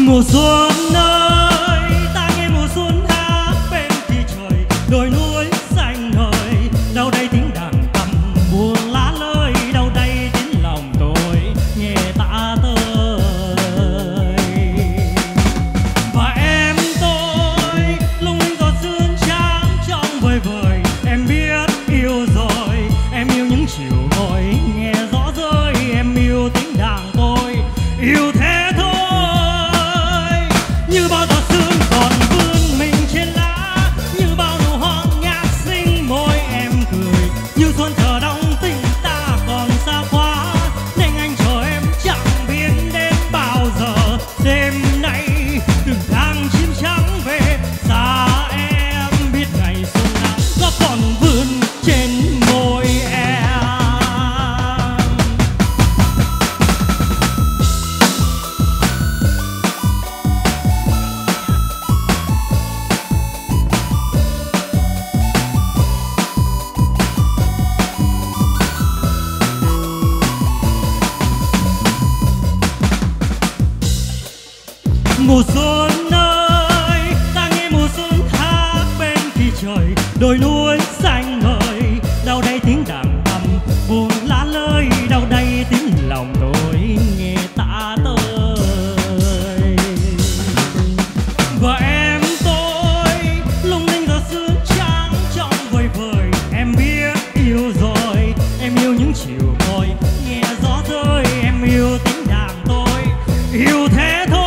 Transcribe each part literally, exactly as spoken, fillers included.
Mùa xuân ơi, ta nghe mùa xuân hát bên khi trời đồi núi xanh ngời. Đâu đây tiếng đàn cầm buồn lá lơi, đâu đây tiếng lòng tôi nghe tạ tơi. Và em tôi lung linh giọt sương trắng trong vời vời. Em biết yêu rồi, em yêu những chiều ngồi nghe gió rơi. Em yêu tiếng đàn tôi, yêu thế thôi. Như bao giọt sương còn vươn mình trên lá, như bao nụ hoa ngát xinh môi em cười. Như xuân chờ đông tình ta còn xa quá, nên anh chờ em chẳng biết đến bao giờ. Đêm nay từng tháng chim trắng về xa em, biết ngày xuân nắng có còn vươn trên môi em. Mùa xuân ơi, ta nghe mùa xuân hát bên khi trời đồi núi xanh ngời. Đâu đây tiếng đàn thầm buồn lá lơi, đâu đây tiếng lòng tôi nghe tạ tơi. Và em tôi lung linh giọt sương trắng trong vời vời. Em biết yêu rồi, em yêu những chiều ngồi nghe gió rơi. Em yêu tiếng đàn tôi, yêu thế thôi.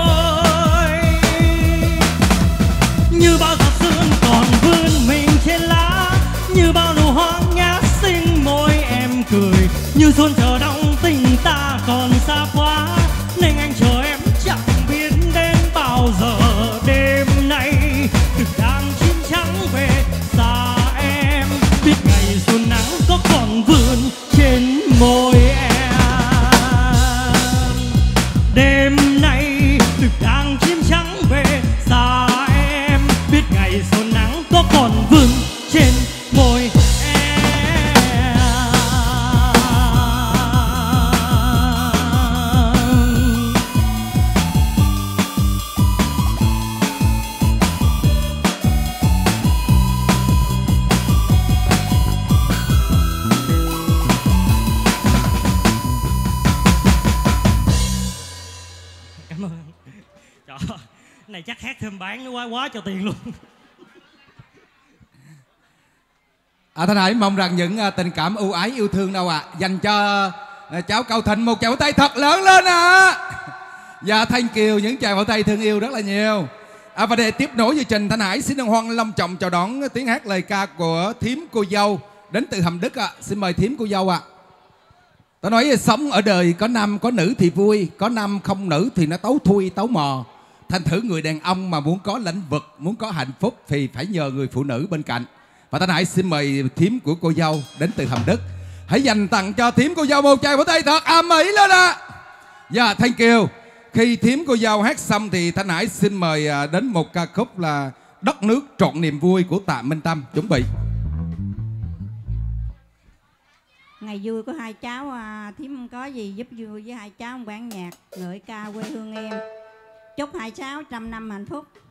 Như bao giọt sương còn vươn mình trên lá, như bao nụ hoa ngát xinh môi em cười. Như xuân chờ đông tình ta còn xa quá, nên anh chờ em chẳng biết đến bao giờ. Đêm nay từng đám chim trắng về xa em, biết ngày xuân nắng có còn vươn trên môi em. Đêm nay từng đám chim trắng về xa em, biết ngày xuân nắng có còn vươn trên môi em. Cảm ơn. Trời ơi, này chắc hát thêm bán nó quá quá cho tiền luôn. À, Thanh Hải mong rằng những uh, tình cảm ưu ái yêu thương đâu ạ à, dành cho uh, cháu Cao Thịnh một tràng pháo tay thật lớn lên ạ. À. Và Thanh Kiều những tràng pháo tay thương yêu rất là nhiều. À, và để tiếp nối chương trình, Thanh Hải xin hoan long trọng chào đón tiếng hát lời ca của thím cô dâu đến từ Hàm Đức ạ. À. Xin mời thím cô dâu ạ. À. Tao nói sống ở đời có nam có nữ thì vui, có nam không nữ thì nó tấu thui tấu mò. Thành thử người đàn ông mà muốn có lĩnh vực, muốn có hạnh phúc thì phải nhờ người phụ nữ bên cạnh. Và Thanh Hải xin mời thím của cô dâu đến từ Hàm Đức. Hãy dành tặng cho thím cô dâu một tràng pháo tay thật ầm ĩ lên ạ. À. Dạ, Thanh Kiều, khi thím cô dâu hát xong thì Thanh Hải xin mời đến một ca khúc là Đất Nước Trọn Niềm Vui của Tạ Minh Tâm. Chuẩn bị. Ngày vui của hai cháu, à, thím có gì giúp vui với hai cháu một bản nhạc ngợi ca quê hương em. Chúc hai cháu trăm năm hạnh phúc.